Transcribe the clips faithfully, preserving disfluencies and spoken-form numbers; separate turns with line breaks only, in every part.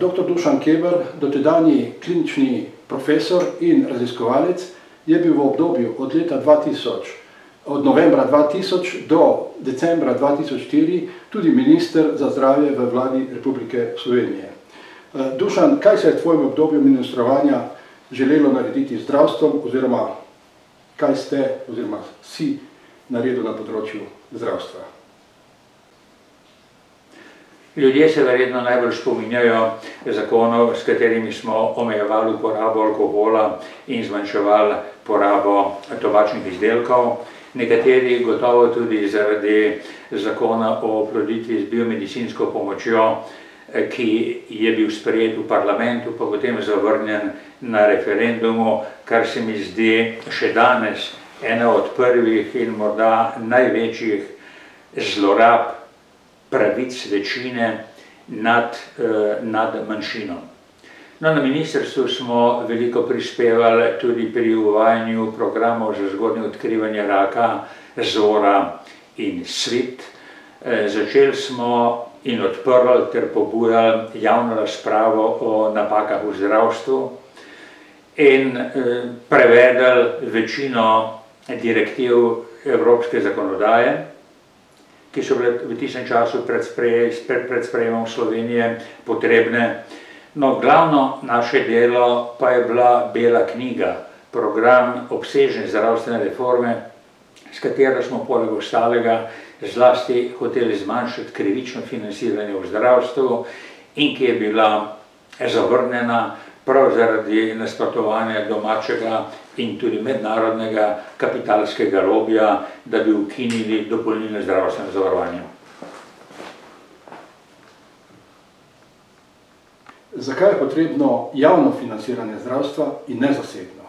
doktor Dušan Keber, dotedanji klinični profesor in raziskovalec, je bil v obdobju od leta dva tisoč, od novembra dva tisoč do decembra dva tisoč štiri tudi minister za zdravje v vladi Republike Slovenije. Dušan, kaj se je v tvojem obdobju ministrovanja želelo narediti z zdravstvom, oziroma kaj ste oziroma si naredil na področju zdravstva?
Ljudje se verjetno najbolj spominjajo zakonov, s katerimi smo omejevali uporabo alkohola in zmanjševali porabo tobačnih izdelkov. Nekateri gotovo tudi zaradi zakona o oploditvi z biomedicinsko pomočjo, ki je bil sprejet v parlamentu, pa potem zavrnjen na referendumu, kar se mi zdi še danes ena od prvih in morda največjih zlorab pravic večine nad, nad manjšino. No, na ministrstvu smo veliko prispevali tudi pri uvajanju programov za zgodnje odkrivanje raka, Zora in Svit. Začeli smo in odprli ter pobujali javno razpravo o napakah v zdravstvu in prevedli večino direktiv evropske zakonodaje, ki so bile v tistem času pred sprejemom Slovenije potrebne. No, glavno naše delo pa je bila Bela knjiga, program obsežne zdravstvene reforme, s katero smo poleg ostalega zlasti hoteli zmanjšati krivično financiranje v zdravstvu in ki je bila zavrnjena prav zaradi nasprotovanja domačega in tudi mednarodnega kapitalskega lobija, da bi ukinili dopolnilno zdravstveno zavarovanje.
Zakaj je potrebno javno financiranje zdravstva in ne zasebno?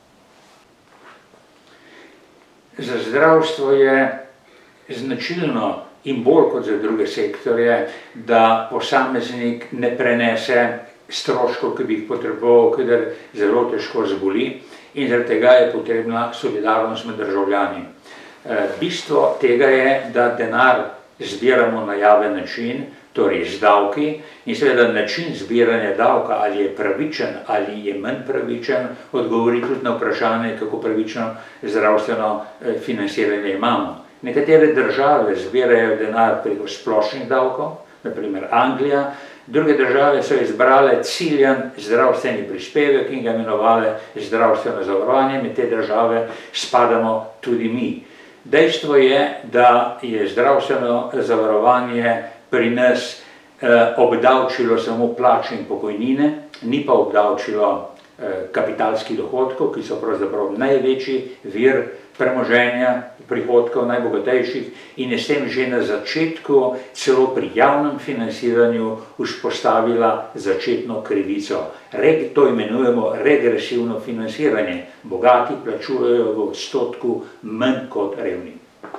Za zdravstvo je značilno in bolj kot za druge sektorje, da posameznik ne prenese stroškov, ki bi jih potreboval, kadar zelo težko zboli, in zaradi tega je potrebna solidarnost med državljani. Bistvo tega je, da denar zbiramo na javen način, torej z davki, in seveda način zbiranja davka, ali je pravičen ali je manj pravičen, odgovori tudi na vprašanje, kako pravično zdravstveno financiranje imamo. Nekatere države zbirajo denar preko splošnih davkov, na primer Anglija, druge države so izbrale ciljan zdravstveni prispevek in ga imenovale zdravstveno zavarovanje, med te države spadamo tudi mi. Dejstvo je, da je zdravstveno zavarovanje pri nas obdavčilo samo plače in pokojnine, ni pa obdavčilo kapitalskih dohodkov, ki so pravzaprav največji vir premoženja, prihodkov najbogatejših, in je s tem že na začetku celo pri javnem financiranju vzpostavila začetno krivico. To imenujemo regresivno financiranje. Bogati plačujejo v odstotku manj kot revni.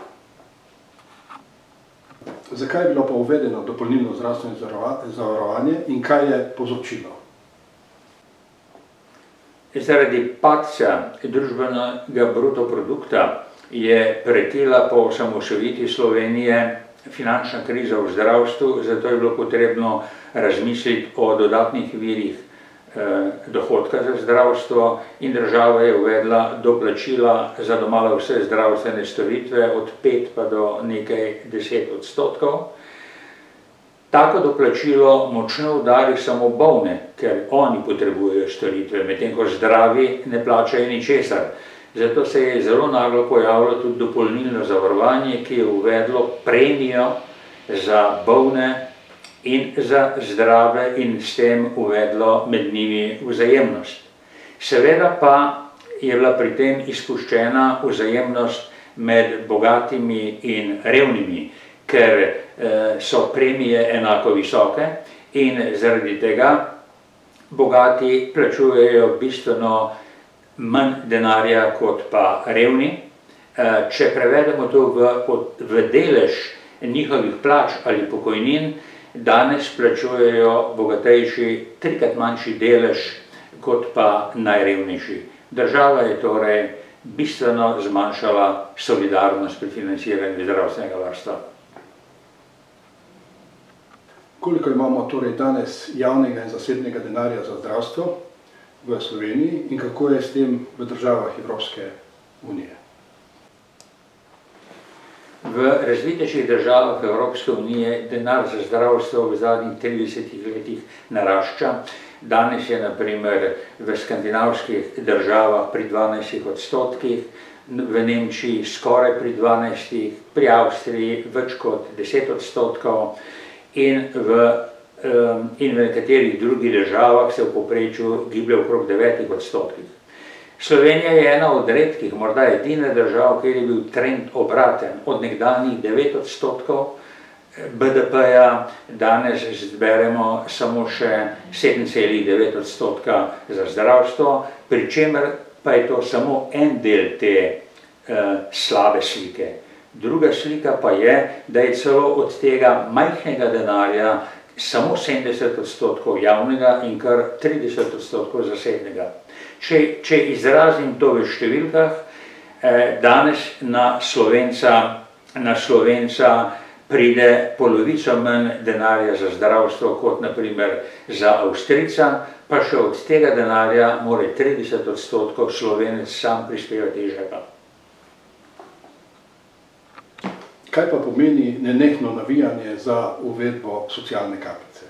Zakaj je bilo pa uvedeno dopolnilno zdravstveno zavarovanje in kaj je povzročilo?
Zaradi padca družbenega bruto produkta je pretila po osamosvojitvi Slovenije finančna kriza v zdravstvu, zato je bilo potrebno razmisliti o dodatnih virih dohodka za zdravstvo in država je uvedla doplačila za domala vse zdravstvene storitve od pet pa do nekaj deset odstotkov. Tako doplačilo močno udari samo bolne, ker oni potrebujejo storitve, medtem ko zdravi ne plačajo ničesar. Zato se je zelo naglo pojavilo tudi dopolnilno zavarovanje, ki je uvedlo premijo za bolne in za zdrave in s tem uvedlo med njimi vzajemnost. Seveda pa je bila pri tem izpuščena vzajemnost med bogatimi in revnimi, ker so premije enako visoke in zaradi tega bogati plačujejo bistveno manj denarja kot pa revni. Če prevedemo to v delež njihovih plač ali pokojnin, danes plačujejo bogatejši trikrat manjši delež kot pa najrevnejši. Država je torej bistveno zmanjšala solidarnost pri financiranju zdravstvenega varstva.
Koliko imamo torej danes javnega in zasebnega denarja za zdravstvo v Sloveniji in kako je s tem v državah Evropske unije?
V razvitejših državah Evropske unije denar za zdravstvo v zadnjih tridesetih letih narašča. Danes je na primer v skandinavskih državah pri dvanajstih odstotkih, v Nemčiji skoraj pri dvanajstih, pri Avstriji več kot deset odstotkov in v, in v nekaterih drugih državah se v povprečju giblje okrog devetih odstotkih. Slovenija je ena od redkih, morda edina država, kjer je bil trend obraten. Od nekdanjih devet odstotkov B D P-ja danes zberemo samo še sedem celih devet odstotka za zdravstvo, pri čemer pa je to samo en del te uh, slabe slike. Druga slika pa je, da je celo od tega majhnega denarja samo sedemdeset odstotkov javnega in kar trideset odstotkov zasebnega. Če, če izrazim to v številkah, eh, danes na Slovenca, na Slovenca pride polovico manj denarja za zdravstvo kot na primer za Avstrijca, pa še od tega denarja mora trideset odstotkov Slovenec sam prispevati iz žepa.
Kaj pa pomeni nenehno navijanje za uvedbo socialne kapice?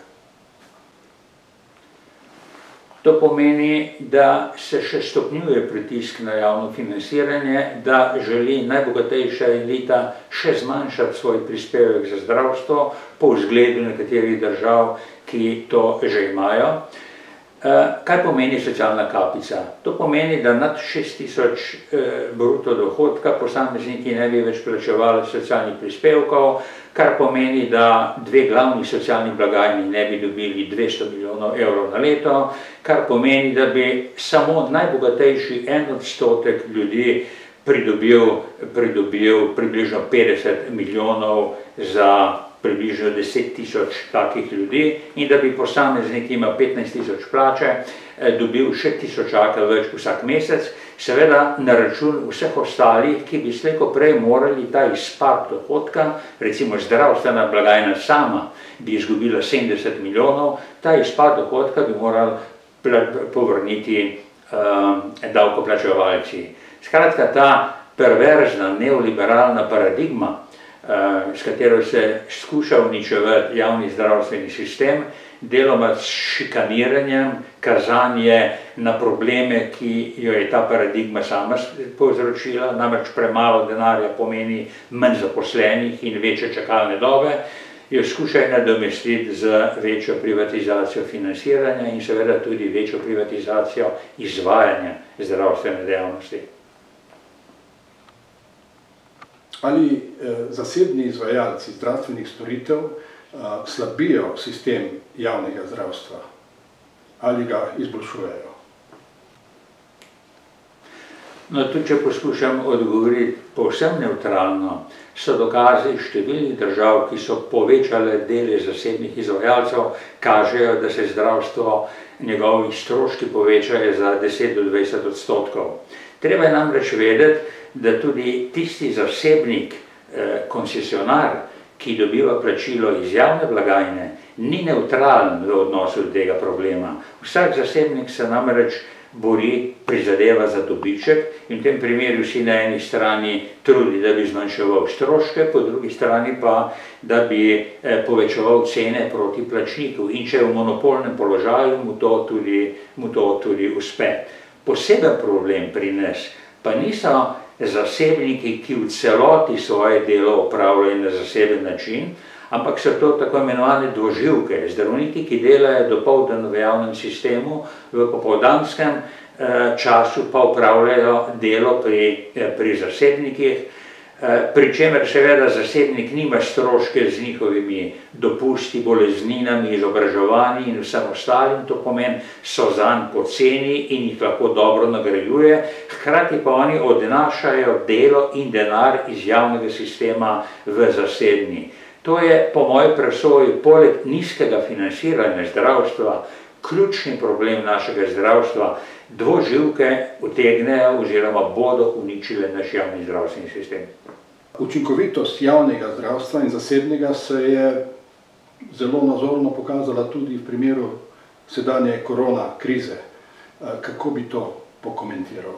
To pomeni, da se še stopnjuje pritisk na javno financiranje, da želi najbogatejša elita še zmanjšati svoj prispevek za zdravstvo po vzgledu nekaterih držav, ki to že imajo. Kaj pomeni socialna kapica? To pomeni, da nad šest tisoč bruto dohodka posamezniki ne bi več plačevali socialnih prispevkov, kar pomeni, da dve glavni socialni blagajni ne bi dobili dvesto milijonov evrov na leto, kar pomeni, da bi samo najbogatejši en odstotek ljudi pridobil, pridobil približno petdeset milijonov za približno deset tisoč takih ljudi in da bi posameznik, ki ima petnajst tisoč plače, dobil še tisočaka več vsak mesec, seveda na račun vseh ostalih, ki bi slej ko prej morali ta izpad dohodka, recimo zdravstvena blagajna sama bi izgubila sedemdeset milijonov, ta izpad dohodka bi morali povrniti um, davkoplačevalci. Skratka, ta perverzna neoliberalna paradigma, s katero se skuša uničevati javni zdravstveni sistem, deloma s šikaniranjem, kazanje na probleme, ki jo je ta paradigma sama povzročila, namreč premalo denarja pomeni manj zaposlenih in večje čakalne dobe, jo skušajo nadomestiti z večjo privatizacijo financiranja in seveda tudi večjo privatizacijo izvajanja zdravstvene dejavnosti.
Ali eh, zasebni izvajalci zdravstvenih storitev eh, slabijo sistem javnega zdravstva ali ga izboljšujejo?
No, tudi če poskušam odgovoriti povsem nevtralno, so dokazi številnih držav, ki so povečale delež zasebnih izvajalcev, kažejo, da se zdravstvo njegovi stroški povečajo za deset do dvajset odstotkov. Treba je namreč vedeti, da tudi tisti zasebnik, eh, koncesionar, ki dobiva plačilo iz javne blagajne, ni nevtralen v odnosu do tega problema. Vsak zasebnik se namreč bori, prizadeva za dobiček in v tem primeru si na eni strani trudi, da bi zmanjševal stroške, po drugi strani pa, da bi eh, povečeval cene proti plačniku in če je v monopolnem položaju, mu to tudi, mu to tudi uspe. Poseben problem pri nas pa niso zasebniki, ki v celoti svoje delo opravljajo na zaseben način, ampak so to tako imenovane dvoživke, zdravniki, ki delajo dopoldan v javnem sistemu, v popoldanskem eh, času pa opravljajo delo pri, eh, pri zasebnikih, eh, pri čemer seveda zasebnik nima stroške z njihovimi dopusti, bolezninami, izobraževanji in vsem ostalim, to pomeni, so zanj poceni in jih lahko dobro nagrajuje, hkrati pa oni odnašajo delo in denar iz javnega sistema v zasebni. To je po moji presoji poleg nizkega financiranja zdravstva ključni problem našega zdravstva. Dvoživke utegnejo oziroma bodo uničile naš javni zdravstveni sistem.
Učinkovitost javnega zdravstva in zasebnega se je zelo nazorno pokazala tudi v primeru sedanje korona krize. Kako bi to pokomentiral?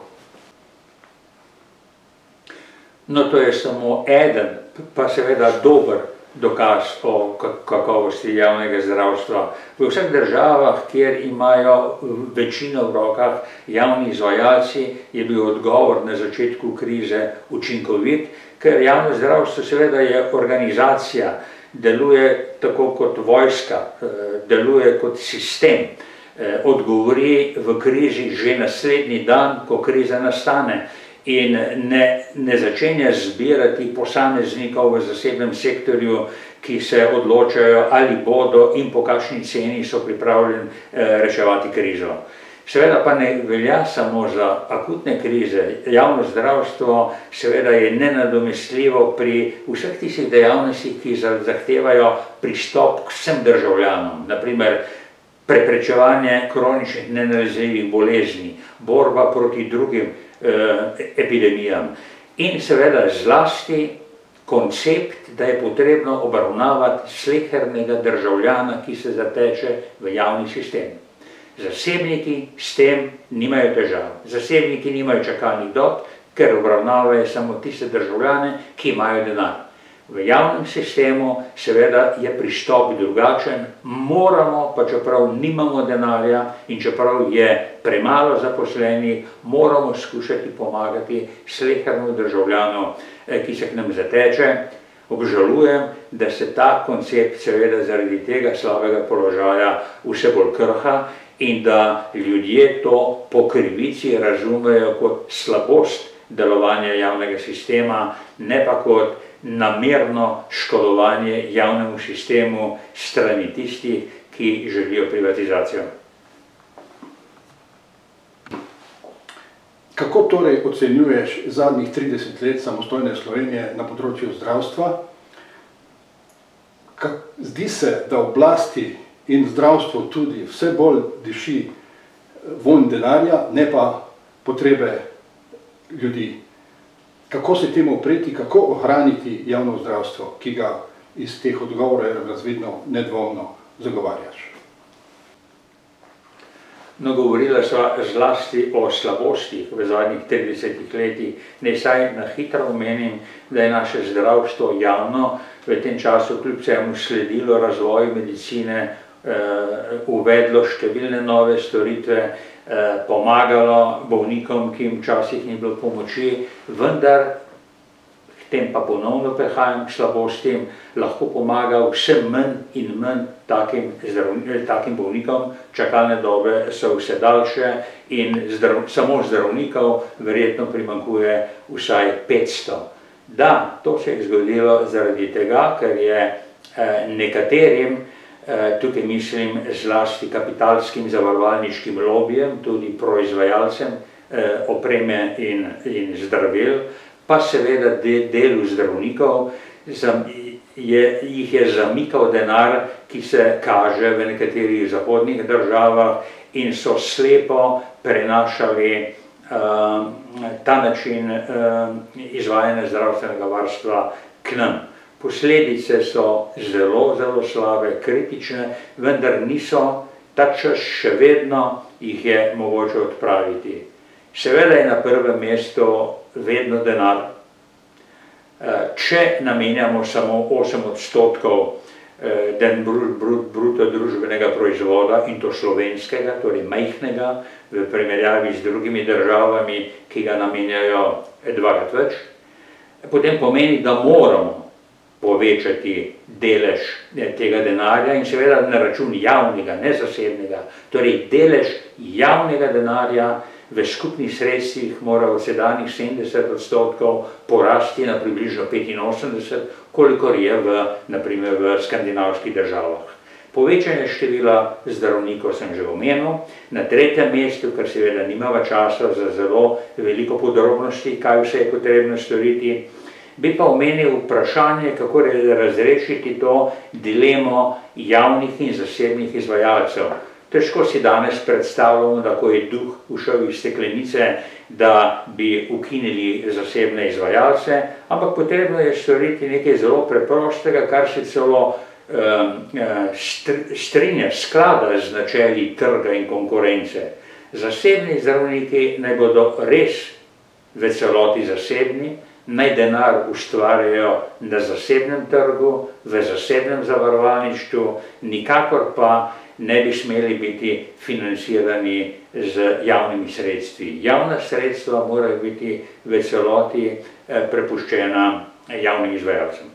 No, to je samo eden, pa seveda dober dokaz o kakovosti javnega zdravstva. V vseh državah, kjer imajo večino v rokah javni izvajalci, je bil odgovor na začetku krize učinkovit, ker javno zdravstvo seveda je organizacija, deluje tako kot vojska, deluje kot sistem, odgovori v krizi že naslednji dan, ko kriza nastane, in ne, ne začenja zbirati posameznikov v zasebnem sektorju, ki se odločajo, ali bodo in po kakšni ceni so pripravljeni reševati krizo. Seveda pa ne velja samo za akutne krize. Javno zdravstvo seveda je nenadomestljivo pri vseh tistih dejavnostih, ki zahtevajo pristop k vsem državljanom. Naprimer, preprečevanje kroničnih nenalezljivih bolezni, borba proti drugim epidemijam in seveda zlasti koncept, da je potrebno obravnavati slehernega državljana, ki se zateče v javni sistem. Zasebniki s tem nimajo težav. Zasebniki nimajo čakalnih dob, ker obravnavajo samo tiste državljane, ki imajo denar. V javnem sistemu seveda je pristop drugačen, moramo, pa čeprav nimamo denarja in čeprav je premalo zaposlenih, moramo skušati pomagati slehernemu državljanu, ki se k nam zateče. Obžalujem, da se ta koncept seveda zaradi tega slabega položaja vse bolj krha in da ljudje to po krivici razumejo kot slabost delovanja javnega sistema, ne pa kot namerno škodovanje javnemu sistemu strani tistih, ki želijo privatizacijo.
Kako torej ocenjuješ zadnjih trideset let samostojne Slovenije na področju zdravstva? Zdi se, da oblasti in zdravstvo tudi vse bolj diši vonj denarja, ne pa potrebe ljudi. Kako se temu upreti, kako ohraniti javno zdravstvo, ki ga iz teh odgovorov je razvidno nedvomno zagovarjaš?
No, govorila sva zlasti o slabostih v zadnjih tridesetih letih. Naj saj na hitro omenim, da je naše zdravstvo javno v tem času kljub vsemu sledilo razvoju medicine, uvedlo številne nove storitve, pomagalo bolnikom, ki jim včasih ni bilo pomoči, vendar, k tem pa ponovno prehajam k slabostim, lahko pomaga vse manj in manj takim, takim bolnikom. Čakalne dobe so vse daljše in zdrav, samo zdravnikov verjetno primanjkuje vsaj petsto. Da, to se je zgodilo zaradi tega, ker je nekaterim, tukaj mislim zlasti kapitalskim zavarovalniškim lobijem, tudi proizvajalcem opreme in, in zdravil, pa seveda delu zdravnikov je, jih je zamikal denar, ki se kaže v nekaterih zahodnih državah in so slepo prenašali uh, ta način uh, izvajanja zdravstvenega varstva k nam. Posledice so zelo, zelo slabe, kritične, vendar niso, ta čas še vedno jih je mogoče odpraviti. Seveda je na prvem mestu vedno denar. Če namenjamo samo osem odstotkov bruto družbenega proizvoda, in to slovenskega, torej majhnega, v primerjavi z drugimi državami, ki ga namenjajo dvakrat več, potem pomeni, da moramo povečati delež tega denarja in seveda na račun javnega, ne zasebnega. Torej delež javnega denarja v skupnih sredstvih mora od sedanjih sedemdeset odstotkov porasti na približno petinosemdeset, kolikor je v, naprimer, v skandinavskih državah. Povečanje števila zdravnikov sem že omenil, na tretjem mestu, ker seveda nimava časa za zelo veliko podrobnosti, kaj vse je potrebno storiti, bi pa omenil vprašanje, kako razrešiti to dilemo javnih in zasebnih izvajalcev. Težko si danes predstavljamo, da ko je duh ušel iz steklenice, da bi ukinili zasebne izvajalce, ampak potrebno je storiti nekaj zelo preprostega, kar se celo strinja, sklada z načeli trga in konkurence. Zasebni zdravniki naj bodo res v celoti zasebni, naj denar ustvarjajo na zasebnem trgu, v zasebnem zavarovalništvu, nikakor pa ne bi smeli biti financirani z javnimi sredstvi. Javna sredstva morajo biti v celoti prepuščena javnim izvajalcem.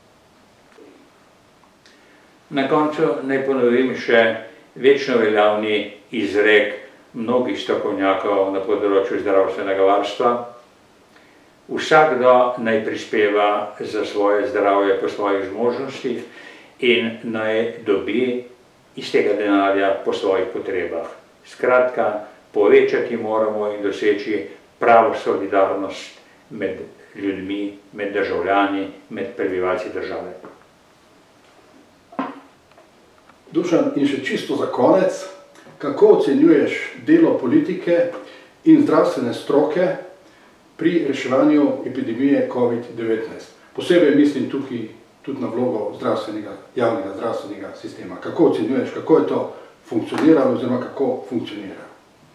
Na koncu naj ponovim še večno veljavni izrek mnogih strokovnjakov na področju zdravstvenega varstva. Vsakdo naj prispeva za svoje zdravje po svojih zmožnostih in naj dobi iz tega denarja po svojih potrebah. Skratka, povečati moramo in doseči pravo solidarnost med ljudmi, med državljani, med prebivalci države.
Dušan, in še čisto za konec, kako ocenjuješ delo politike in zdravstvene stroke pri reševanju epidemije covid devetnajst? Posebej mislim tukaj tudi na vlogo zdravstvenega, javnega zdravstvenega sistema. Kako ocenjuješ, kako je to funkcioniralo oziroma kako funkcionira?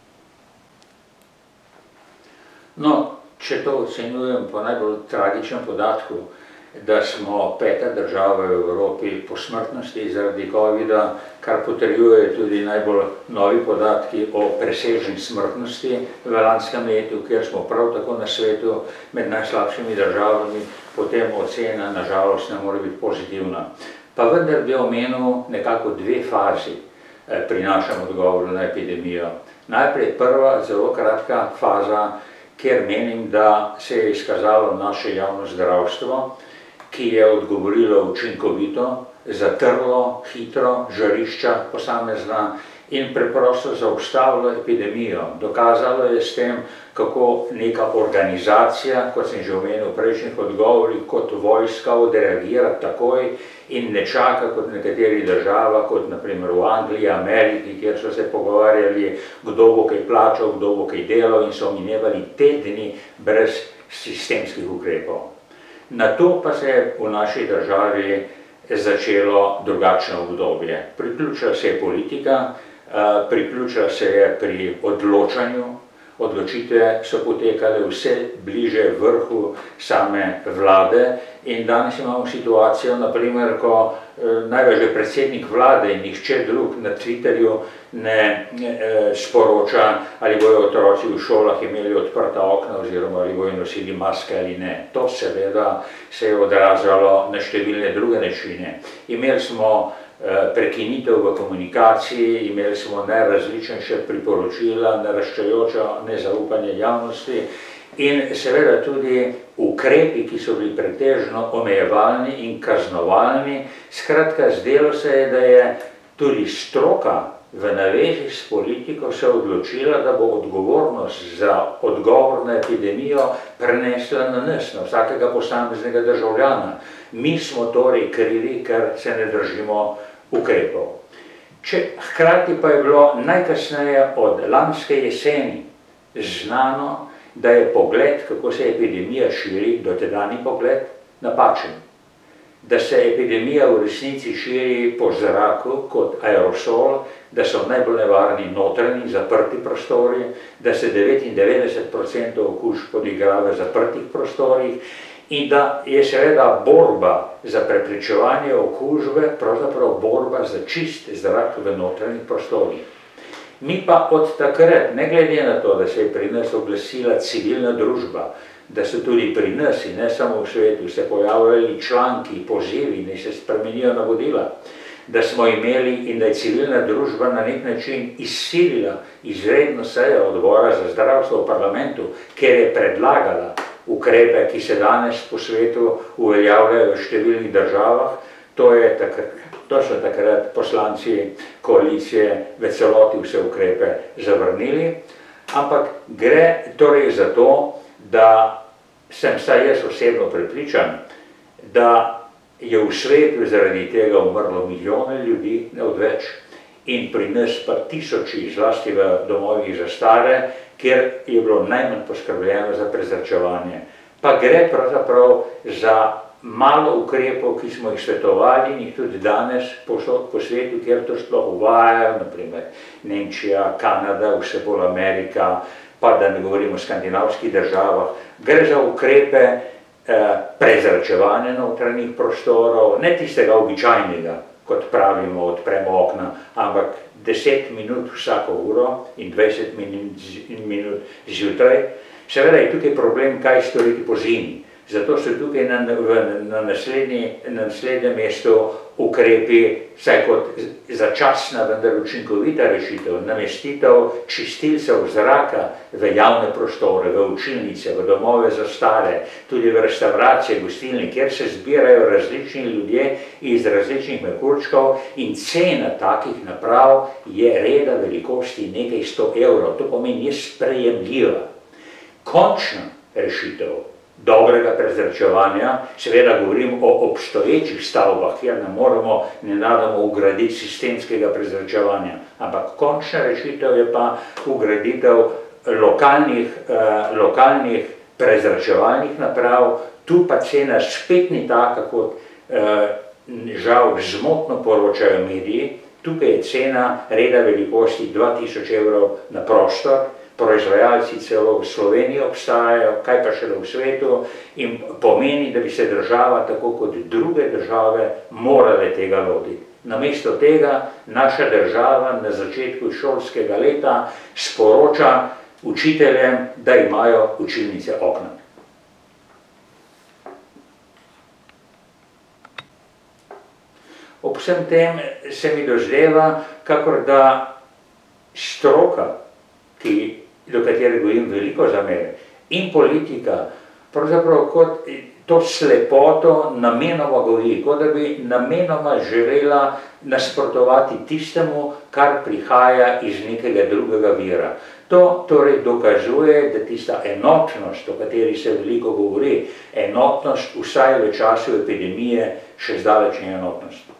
No, če to ocenjujem po najbolj tragičnem podatku, da smo peta država v Evropi po smrtnosti zaradi covida, kar potrjujejo tudi najbolj novi podatki o presežni smrtnosti v lanskem letu, kjer smo prav tako na svetu med najslabšimi državami, potem ocena nažalost ne more biti pozitivna. Pa vendar bi omenil nekako dve fazi pri našem odgovoru na epidemijo. Najprej prva, zelo kratka faza, kjer menim, da se je izkazalo naše javno zdravstvo, ki je odgovorilo učinkovito, zatrlo, hitro, žarišča posamezna in preprosto zaustavilo epidemijo. Dokazalo je s tem, kako neka organizacija, kot sem že omenil v prejšnjih odgovorih, kot vojska odreagira takoj in ne čaka kot v nekaterih državah, kot naprimer v Angliji, Ameriki, kjer so se pogovarjali, kdo bo kaj plačal, kdo bo kaj delal in so minevali tedni brez sistemskih ukrepov. Na to pa se je v naši državi začelo drugačno obdobje. Priključila se je politika, priključila se je pri odločanju, odločitve so potekale vse bliže vrhu same vlade in danes imamo situacijo, naprimer, ko največ je predsednik vlade in nihče drug na Twitterju ne sporoča, ali bojo otroci v šolah imeli odprta okna oziroma ali bojo nosili maske ali ne. To seveda se je odrazalo na številne druge načine. Imeli smo prekinitev v komunikaciji, imeli smo najrazličnejše priporočila, naraščajočo nezaupanje javnosti in seveda tudi ukrepi, ki so bili pretežno omejevalni in kaznovalni. Skratka, zdelo se je, da je tudi stroka v navezi s politiko se odločila, da bo odgovornost za odgovor na epidemijo prenesla na nas, na vsakega posameznega državljana. Mi smo torej krivi, ker se ne držimo ukrepov. Hkrati pa je bilo najkasneje od lanske jeseni znano, da je pogled, kako se epidemija širi, dotedajni pogled, napačen. Da se epidemija v resnici širi po zraku kot aerosol, da so najbolj nevarni notranji, zaprti prostori, da se devetindevetdeset odstotkov okužb odigrava v zaprtih prostorih in da je seveda borba za preprečevanje okužbe pravzaprav borba za čist zrak v notranjih prostorih. Mi pa od takrat, ne glede na to, da se je pri nas oglasila civilna družba, da so tudi pri nas in ne samo v svetu se pojavljali članki, pozivi, da se spremenijo navodila, da smo imeli in da je civilna družba na nek način izsilila izredno sejo odbora za zdravstvo v parlamentu, ker je predlagala ukrepe, ki se danes po svetu uveljavljajo v številnih državah. To je takrat, to so takrat poslanci koalicije v celoti vse ukrepe zavrnili, ampak gre torej za to, da sem vsaj jaz osebno prepričan, da je v svetu zaradi tega umrlo milijone ljudi, ne odveč, in pri nas pa tisoči, zlasti v domovih za stare, kjer je bilo najmanj poskrbljeno za prezračevanje. Pa gre pravzaprav za malo ukrepov, ki smo jih svetovali in jih tudi danes posod po svetu, kjer to sploh uvajajo, naprimer Nemčija, Kanada, vse bolj Amerika, pa da ne govorimo o skandinavskih državah, gre za ukrepe eh, prezračevanja notranjih prostorov, ne tistega običajnega, kot pravimo, odpremo okna, ampak deset minut vsako uro in dvajset minut zjutraj. Seveda je tukaj problem, kaj storiti po zimi. Zato so tukaj na, na, naslednji, na naslednjem mestu ukrepi, vsaj kot začasna, vendar učinkovita rešitev, namestitev čistilcev zraka v javne prostore, v učilnice, v domove za stare, tudi v restauracije, gostilne, kjer se zbirajo različni ljudje iz različnih mehurčkov in cena takih naprav je reda velikosti nekaj sto evrov. To pomeni, je sprejemljiva. Končna rešitev dobrega prezračevanja, seveda govorim o obstoječih stavbah, kjer ne moramo nenadoma ugraditi sistemskega prezračevanja, ampak končna rešitev je pa ugraditev lokalnih, eh, lokalnih prezračevalnih naprav, tu pa cena spet ni taka, kot eh, žal zmotno poročajo mediji. Tukaj je cena reda velikosti dva tisoč evrov na prostor, proizvajalci celo v Sloveniji obstajajo, kaj pa šele v svetu, in pomeni, da bi se država, tako kot druge države, morale tega lotiti. Namesto tega naša država na začetku šolskega leta sporoča učiteljem, da imajo učilnice okna. Ob vsem tem se mi dozdeva, kakor da stroka, ki, do katere govorim veliko zamere, in politika, pravzaprav kot to slepoto namenoma govori, kot da bi namenoma želela nasprotovati tistemu, kar prihaja iz nekega drugega vira. To torej dokazuje, da tista enotnost, o kateri se veliko govori, enotnost vsaj v času epidemije, še zdaleč ni enotnost.